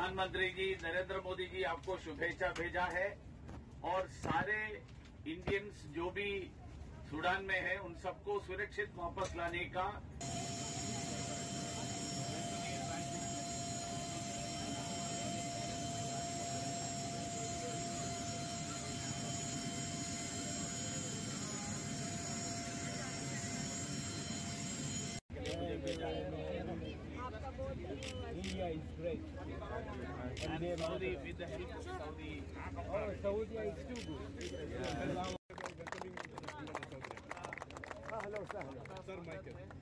प्रधानमंत्री जी नरेंद्र मोदी जी आपको शुभेच्छा भेजा है और सारे इंडियंस जो भी सूडान में है उन सबको सुरक्षित वापस लाने का आपका बहुत धन्यवाद। India is great. and Saudi with the help of Saudi. Oh, Saudi is too good. Yeah. Hello, sir. Sir Michael.